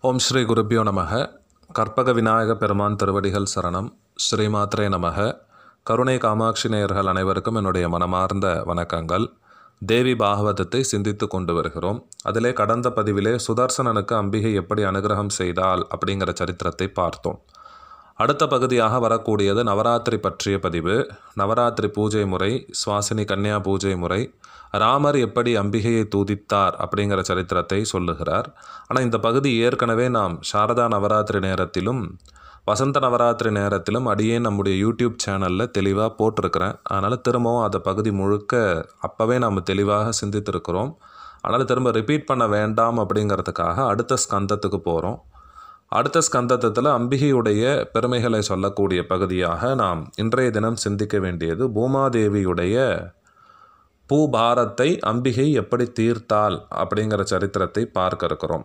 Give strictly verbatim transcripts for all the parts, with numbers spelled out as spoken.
ஓம் ஸ்ரீ குருப்பியோ நமக. கற்பக விநாயக பெருமான் திருவடிகள் சரணம். ஸ்ரீமாத்ரே நமக. கருணை காமாட்சி நேயர்கள் அனைவருக்கும் என்னுடைய மனமார்ந்த வணக்கங்கள். தேவி பாகவதத்தை சிந்தித்து கொண்டு வருகிறோம். அதிலே கடந்த பதிவிலே சுதர்சனனுக்கு அம்பிகை எப்படி அனுகிரகம் செய்தாள் அப்படிங்கிற சரித்திரத்தை பார்த்தோம். அடுத்த பகுதியாக வரக்கூடியது நவராத்திரி பற்றிய பதிவு. நவராத்திரி பூஜை முறை, சுவாசினி கன்னியா பூஜை முறை, ராமர் எப்படி அம்பிகையை தூதித்தார் அப்படிங்கிற சரித்திரத்தை சொல்லுகிறார். ஆனால் இந்த பகுதி ஏற்கனவே நாம் சாரதா நவராத்திரி நேரத்திலும் வசந்த நவராத்திரி நேரத்திலும் அடியே நம்முடைய யூடியூப் சேனலில் தெளிவாக போட்டிருக்கிறேன். அதனால் திரும்பவும் அந்த பகுதி முழுக்க அப்போவே நாம் தெளிவாக சிந்தித்திருக்கிறோம். அதனால் திரும்ப ரிப்பீட் பண்ண வேண்டாம் அப்படிங்கிறதுக்காக அடுத்த ஸ்கந்தத்துக்கு போகிறோம். அடுத்த ஸ்கந்தத்தில் அம்பிகையுடைய பெருமைகளை சொல்லக்கூடிய பகுதியாக நாம் இன்றைய தினம் சிந்திக்க வேண்டியது பூமாதேவியுடைய பூபாரத்தை அம்பிகை எப்படி தீர்த்தாள் அப்படிங்கிற சரித்திரத்தை பார்க்க இருக்கிறோம்.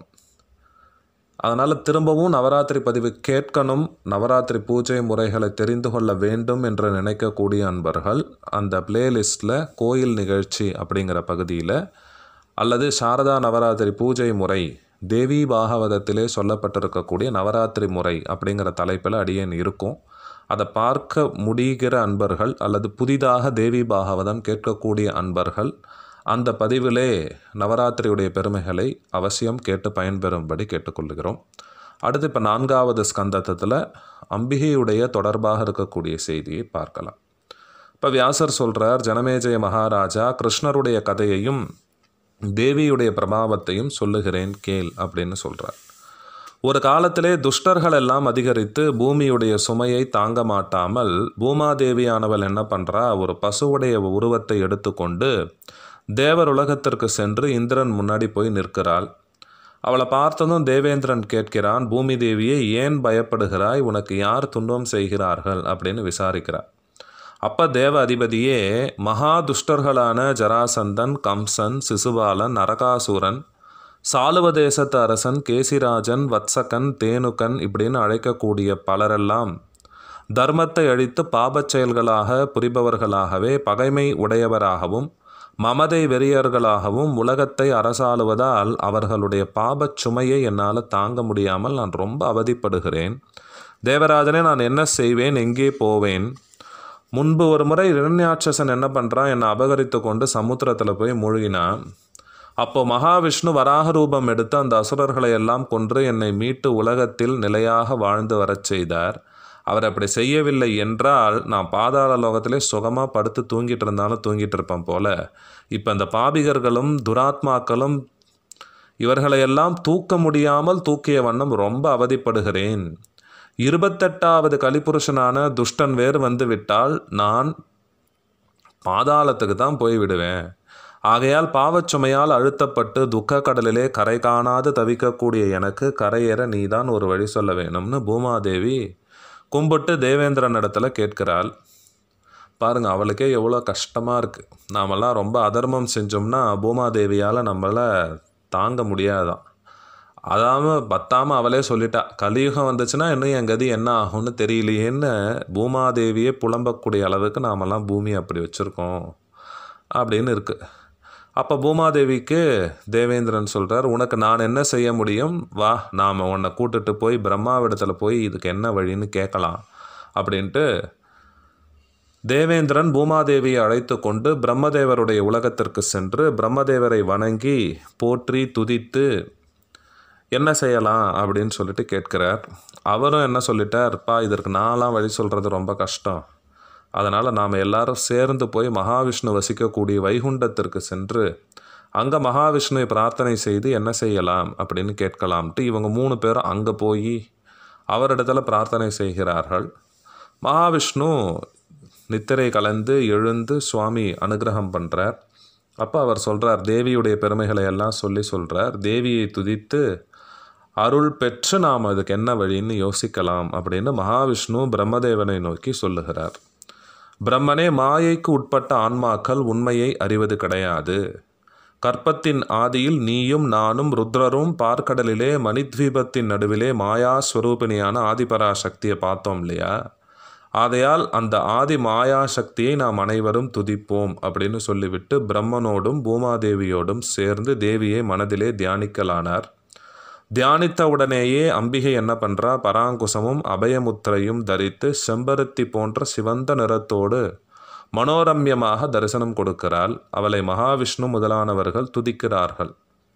அதனால் திரும்பவும் நவராத்திரி பதிவு கேட்கணும், நவராத்திரி பூஜை முறைகளை தெரிந்து கொள்ள வேண்டும் என்று நினைக்கக்கூடிய அன்பர்கள் அந்த பிளேலிஸ்டில் கோயில் நிகழ்ச்சி அப்படிங்கிற பகுதியில் அல்லது சாரதா நவராத்திரி பூஜை முறை தேவி பாகவதத்திலே சொல்லப்பட்டிருக்கக்கூடிய நவராத்திரி முறை அப்படிங்கிற தலைப்பில் அடியேன் இருக்கும். அதை பார்க்க முடிகிற அன்பர்கள் அல்லது புதிதாக தேவி பாகவதம் கேட்கக்கூடிய அன்பர்கள் அந்த பதிவிலே நவராத்திரியுடைய பெருமைகளை அவசியம் கேட்டு பயன்பெறும்படி கேட்டுக்கொள்கிறோம். அடுத்து இப்போ நான்காவது ஸ்கந்தத்தில் அம்பிகையுடைய தொடர்பாக இருக்கக்கூடிய செய்தியை பார்க்கலாம். இப்போ வியாசர் சொல்கிறார், ஜனமேஜய மகாராஜா கிருஷ்ணருடைய கதையையும் தேவியுடைய பிரபாவத்தையும் சொல்லுகிறேன் கேள் அப்படின்னு சொல்கிறார். ஒரு காலத்திலே துஷ்டர்கள் எல்லாம் அதிகரித்து பூமியுடைய சுமையை தாங்க மாட்டாமல் பூமாதேவியானவள் என்ன பண்ணுறா, ஒரு பசுவுடைய உருவத்தை எடுத்துக்கொண்டு தேவர் உலகத்திற்கு சென்று இந்திரன் முன்னாடி போய் நிற்கிறாள். அவளை பார்த்ததும் தேவேந்திரன் கேட்கிறான், பூமி தேவியை ஏன் பயப்படுகிறாய், உனக்கு யார் துன்பம் செய்கிறார்கள் அப்படின்னு விசாரிக்கிறார். அப்போ தேவ அதிபதியே மகா துஷ்டர்களான ஜராசந்தன், கம்சன், சிசுபாலன், நரகாசுரன், சாலுவ தேசத்து அரசன் கேசிராஜன், வத்சகன், தேனுகன் இப்படின்னு அழைக்கக்கூடிய பலரெல்லாம் தர்மத்தை அழித்து பாபச் செயல்களாக புரிபவர்களாகவே பகைமை உடையவராகவும் மமதை வெறியர்களாகவும் உலகத்தை அரசாளுவதால் அவர்களுடைய பாபச் சுமையை என்னால் தாங்க முடியாமல் நான் ரொம்ப அவதிப்படுகிறேன். தேவராஜனே, நான் என்ன செய்வேன், எங்கே போவேன்? முன்பு ஒரு முறை இரண்யாட்சசன் என்ன பண்ணுறான், என்னை அபகரித்து கொண்டு சமுத்திரத்தில் போய் மூழ்கினான். அப்போ மகாவிஷ்ணு வராக ரூபம் எடுத்து அந்த அசுரர்களை எல்லாம் கொன்று என்னை மீட்டு உலகத்தில் நிலையாக வாழ்ந்து வரச் செய்தார். அவர் அப்படி செய்யவில்லை என்றால் நான் பாதாள லோகத்திலே சுகமாக படுத்து தூங்கிட்டு இருந்தாலும் தூங்கிட்டு இருப்பேன் போல. இப்போ இந்த பாபிகர்களும் துராத்மாக்களும் இவர்களையெல்லாம் தூக்க முடியாமல் தூக்கிய வண்ணம் ரொம்ப அவதிப்படுகிறேன். இருபத்தெட்டாவது கலிபுருஷனான துஷ்டன் வேறு வந்து விட்டால் நான் பாதாளத்துக்கு தான் போய்விடுவேன். ஆகையால் பாவச்சுமையால் அழுத்தப்பட்டு துக்க கடலிலே கரை காணாது தவிக்கக்கூடிய எனக்கு கரையேற நீதான் ஒரு வழி சொல்ல வேணும்னு பூமாதேவி கும்பிட்டு தேவேந்திரன் இடத்துல கேட்கிறாள். பாருங்கள், அவளுக்கே எவ்வளோ கஷ்டமாக இருக்குது. நாமெல்லாம் ரொம்ப அதர்மம் செஞ்சோம்னா பூமாதேவியால் நம்மளை தாங்க முடியாதான். அதாமல் பத்தாமல் அவளே சொல்லிட்டா, கலியுகம் வந்துச்சுன்னா இன்னும் என் கதி என்ன ஆகும்னு தெரியலையேன்னு பூமாதேவியே புலம்பக்கூடிய அளவுக்கு நாமெல்லாம் பூமி அப்படி வச்சுருக்கோம் அப்படின்னு இருக்குது. அப்போ பூமாதேவிக்கு தேவேந்திரன் சொல்கிறார், உனக்கு நான் என்ன செய்ய முடியும், வா நாம் உன்னை கூட்டுட்டு போய் பிரம்மாவிடத்தில் போய் இதுக்கு என்ன வழின்னு கேட்கலாம் அப்படின்ட்டு தேவேந்திரன் பூமாதேவியை அழைத்து கொண்டு பிரம்மதேவருடைய உலகத்திற்கு சென்று பிரம்மதேவரை வணங்கி போற்றி துதித்து என்ன செய்யலாம் அப்படின்னு சொல்லிட்டு கேட்கிறார். அவரும் என்ன சொல்லிட்டார்ப்பா, இதற்கு நான்லாம் வழி சொல்கிறது ரொம்ப கஷ்டம். அதனால் நாம் எல்லாரும் சேர்ந்து போய் மகாவிஷ்ணு வசிக்கக்கூடிய வைகுண்டத்திற்கு சென்று அங்கே மகாவிஷ்ணுவை பிரார்த்தனை செய்து என்ன செய்யலாம் அப்படின்னு கேட்கலாம்ட்டு இவங்க மூணு பேரும் அங்கே போய் அவரிடத்துல பிரார்த்தனை செய்கிறார்கள். மகாவிஷ்ணு நித்திரை கலந்து எழுந்து சுவாமி அனுகிரகம் பண்ணுறார். அப்போ அவர் சொல்கிறார், தேவியுடைய பெருமைகளை எல்லாம் சொல்லி சொல்கிறார். தேவியை துதித்து அருள் பெற்று நாம் அதுக்கு என்ன வழின்னு யோசிக்கலாம் அப்படின்னு மகாவிஷ்ணு பிரம்மதேவனை நோக்கி சொல்லுகிறார். பிரம்மனே, மாயைக்கு உட்பட்ட ஆன்மாக்கள் உண்மையை அறிவது கிடையாது. கற்பத்தின் ஆதியில் நீயும் நானும் ருத்ரரும் பார்க்கடலிலே மணித்வீபத்தின் நடுவிலே மாயா ஸ்வரூபிணியான ஆதிபராசக்தியை பார்த்தோம் இல்லையா? ஆகையால் அந்த ஆதி மாயா சக்தியை நாம் அனைவரும் துதிப்போம் அப்படின்னு சொல்லிவிட்டு பிரம்மனோடும் பூமாதேவியோடும் சேர்ந்து தேவியை மனதிலே தியானிக்கலானார். தியானித்த உடனேயே அம்பிகை என்ன பண்ணுறா, பராங்குசமும் அபயமுத்திரையும் தரித்து செம்பருத்தி போன்ற சிவந்த நிறத்தோடு மனோரம்யமாக தரிசனம் கொடுக்கிறாள். அவளை மகாவிஷ்ணு முதலானவர்கள் துதிக்கிறார்கள்.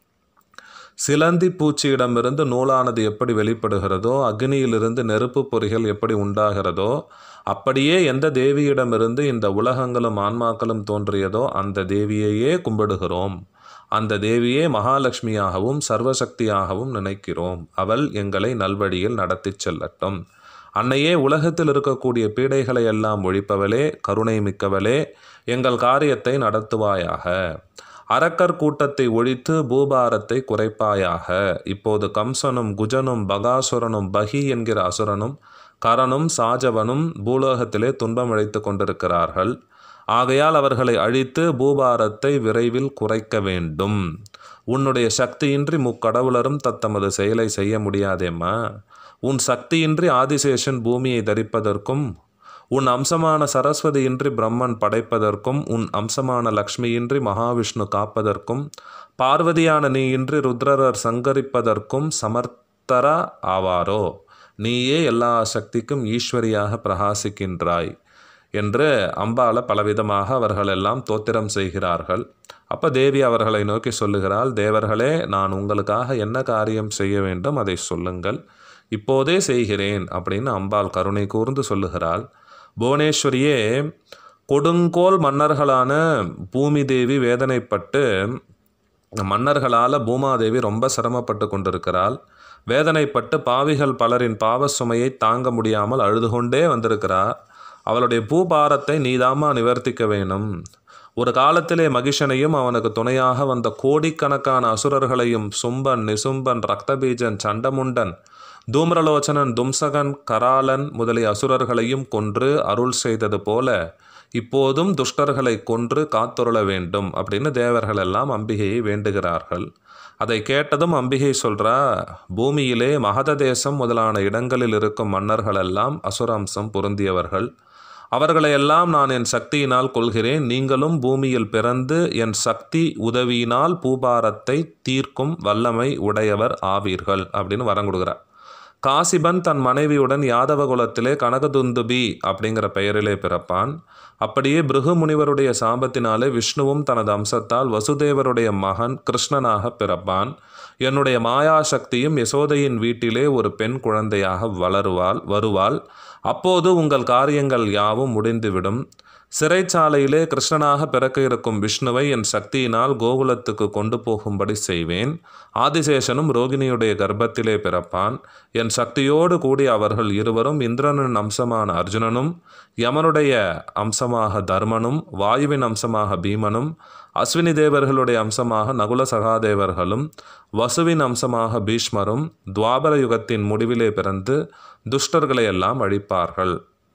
சிலந்தி பூச்சியிடமிருந்து நூலானது எப்படி வெளிப்படுகிறதோ, அக்னியிலிருந்து நெருப்பு பொறிகள் எப்படி உண்டாகிறதோ, அப்படியே எந்த தேவியிடமிருந்து இந்த உலகங்களும் ஆன்மாக்களும் தோன்றியதோ அந்த தேவியையே கும்பிடுகிறோம். அந்த தேவியே மகாலட்சுமியாகவும் சர்வசக்தியாகவும் நினைக்கிறோம். அவள் எங்களை நல்வழியில் நடத்தி செல்லட்டும். அன்னையே, உலகத்தில் இருக்கக்கூடிய பீடைகளை எல்லாம் ஒழிப்பவளே, கருணை மிக்கவளே, எங்கள் காரியத்தை நடத்துவாயாக. அரக்கர் கூட்டத்தை ஒழித்து பூபாரத்தை குறைப்பாயாக. இப்போது கம்சனும் குஜனும் பகாசுரனும் பகி என்கிற அசுரனும் கரனும் சாஜவனும் பூலோகத்திலே துன்பம் அழைத்து கொண்டிருக்கிறார்கள். ஆகையால் அவர்களை அழித்து பூபாரத்தை விரைவில் குறைக்க வேண்டும். உன்னுடைய சக்தியின்றி முக்கடவுளரும் தத்தமது செயலை செய்ய முடியாதேம்மா. உன் சக்தியின்றி ஆதிசேஷன் பூமியை தரிப்பதற்கும், உன் அம்சமான சரஸ்வதியின்றி பிரம்மன் படைப்பதற்கும், உன் அம்சமான லக்ஷ்மியின்றி மகாவிஷ்ணு காப்பதற்கும், பார்வதியான நீயின்றி ருத்ரரர் சங்கரிப்பதற்கும் சமர்த்தரா ஆவாரோ? நீயே எல்லா சக்திக்கும் ஈஸ்வரியாக பிரகாசிக்கின்றாய் என்று அம்பால பலவிதமாக அவர்கள் எல்லாம் தோத்திரம் செய்கிறார்கள். அப்போ தேவி அவர்களை நோக்கி சொல்லுகிறாள், தேவர்களே, நான் உங்களுக்காக என்ன காரியம் செய்ய வேண்டும் அதை சொல்லுங்கள், இப்போதே செய்கிறேன் அப்படின்னு அம்பாள் கருணை கூர்ந்து சொல்லுகிறாள். புவனேஸ்வரியே, கொடுங்கோல் மன்னர்களான பூமி தேவி வேதனைப்பட்டு, மன்னர்களால் பூமாதேவி ரொம்ப சிரமப்பட்டு கொண்டிருக்கிறாள். வேதனைப்பட்டு பாவிகள் பலரின் பாவ சுமையை தாங்க முடியாமல் அழுது கொண்டே வந்திருக்கிறார். அவளுடைய பூபாரத்தை நீதாமா நிவர்த்திக்க வேணும். ஒரு காலத்திலே மகிஷனையும் அவனுக்கு துணையாக வந்த கோடிக்கணக்கான அசுரர்களையும் சும்பன், நிசும்பன், ரக்தபீஜன், சண்டமுண்டன், தூம்ரலோச்சனன், தும்சகன், கராலன் முதலிய அசுரர்களையும் கொன்று அருள் செய்தது போல இப்போதும் துஷ்டர்களை கொன்று காத்தொருள வேண்டும் அப்படின்னு தேவர்கள் எல்லாம் அம்பிகையை வேண்டுகிறார்கள். அதை கேட்டதும் அம்பிகை சொல்கிறா, பூமியிலே மகத தேசம் முதலான இடங்களில் இருக்கும் மன்னர்களெல்லாம் அசுராம்சம் பொருந்தியவர்கள். அவர்களையெல்லாம் நான் என் சக்தியினால் கொள்கிறேன். நீங்களும் பூமியில் பிறந்து என் சக்தி உதவியினால் பூபாரத்தை தீர்க்கும் வல்லமை உடையவர் ஆவீர்கள் அப்படின்னு வரம் கொடுக்குறார். காசிபன் தன் மனைவியுடன் யாதவ குலத்திலே கனகதுந்துபி அப்படிங்கிற பெயரிலே பிறப்பான். அப்படியே பிருகு முனிவருடைய சாபத்தினாலே விஷ்ணுவும் தனது அம்சத்தால் வசுதேவருடைய மகன் கிருஷ்ணனாக பிறப்பான். என்னுடைய மாயாசக்தியும் யசோதையின் வீட்டிலே ஒரு பெண் குழந்தையாக வளருவாள் வருவாள். அப்போது உங்கள் காரியங்கள் யாவும் முடிந்துவிடும். சிறைச்சாலையிலே கிருஷ்ணனாக பிறக்க இருக்கும் விஷ்ணுவை என் சக்தியினால் கோகுலத்துக்கு கொண்டு போகும்படி செய்வேன். ஆதிசேஷனும் ரோகிணியுடைய கர்ப்பத்திலே பிறப்பான். என் சக்தியோடு கூடி அவர்கள் இருவரும் இந்திரனின் அம்சமான அர்ஜுனனும், யமனுடைய அம்சமாக தர்மனும், வாயுவின் அம்சமாக பீமனும், அஸ்வினி தேவர்களுடைய அம்சமாக நகுல சகாதேவர்களும், வசுவின் அம்சமாக பீஷ்மரும் துவாபர யுகத்தின் முடிவிலே பிறந்து துஷ்டர்களை எல்லாம் அழிப்பார்கள்.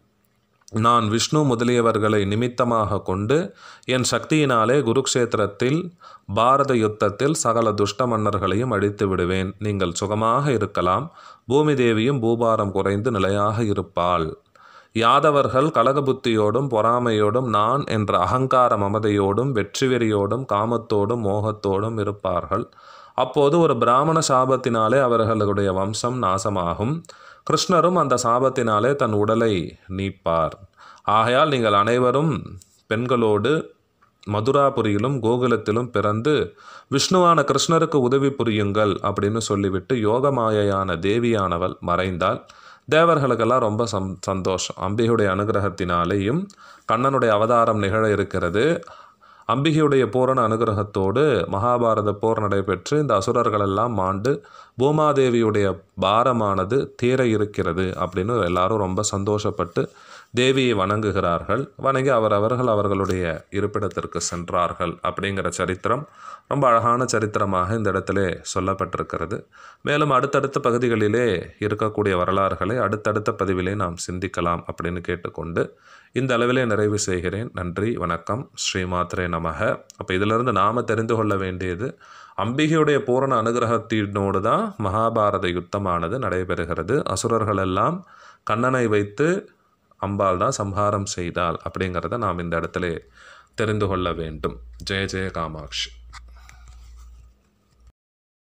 நான் விஷ்ணு முதலியவர்களை நிமித்தமாக கொண்டு என் சக்தியினாலே குருக்ஷேத்திரத்தில் பாரத யுத்தத்தில் சகல துஷ்ட மன்னர்களையும் அழித்து விடுவேன். நீங்கள் சுகமாக இருக்கலாம். பூமி தேவியும் பூபாரம் குறைந்து நிலையாக இருப்பாள். யாதவர்கள் கலகபுத்தியோடும் பொறாமையோடும் நான் என்ற அகங்கார மமதையோடும் வெற்றி வெறியோடும் காமத்தோடும் மோகத்தோடும் இருப்பார்கள். அப்போது ஒரு பிராமண சாபத்தினாலே அவர்களுடைய வம்சம் நாசமாகும். கிருஷ்ணரும் அந்த சாபத்தினாலே தன் உடலை நீப்பார். ஆகையால் நீங்கள் அனைவரும் பெண்களோடு மதுராபுரியிலும் கோகுலத்திலும் பிறந்து விஷ்ணுவான கிருஷ்ணருக்கு உதவி புரியுங்கள் அப்படின்னு சொல்லிவிட்டு யோகமாயான தேவியானவள் மறைந்தாள். தேவர்களுக்கெல்லாம் ரொம்ப சம் சந்தோஷம். அம்பிகையுடைய அனுகிரகத்தினாலேயும் கண்ணனுடைய அவதாரம் நிகழ இருக்கிறது. அம்பிகையுடைய பூரண அனுகிரகத்தோடு மகாபாரத போர் நடைபெற்று இந்த அசுரர்களெல்லாம் மாண்டு பூமாதேவியுடைய பாரமானது தீர இருக்கிறது அப்படின்னு எல்லாரும் ரொம்ப சந்தோஷப்பட்டு தேவியை வணங்குகிறார்கள். வணங்கி அவரவர்கள் அவர்களுடைய இருப்பிடத்திற்கு சென்றார்கள் அப்படிங்கிற சரித்திரம் ரொம்ப அழகான சரித்திரமாக இந்த இடத்திலே சொல்லப்பட்டிருக்கிறது. மேலும் அடுத்தடுத்த பகுதிகளிலே இருக்கக்கூடிய வரலாறுகளை அடுத்தடுத்த பதிவிலே நாம் சிந்திக்கலாம் அப்படின்னு கேட்டுக்கொண்டு இந்த அளவிலே நிறைவு செய்கிறேன். நன்றி, வணக்கம், ஸ்ரீமாத்ரே நமக. அப்போ இதிலிருந்து நாம் தெரிந்து கொள்ள வேண்டியது, அம்பிகையுடைய பூரண அனுகிரகத்தினோடு தான் மகாபாரத யுத்தமானது நடைபெறுகிறது. அசுரர்களெல்லாம் கண்ணனை வைத்து அம்பாள் தான் சம்ஹாரம் செய்தாள் அப்படிங்கிறத நாம் இந்த இடத்துல தெரிந்து கொள்ள வேண்டும். ஜெய ஜெய காமாட்சி.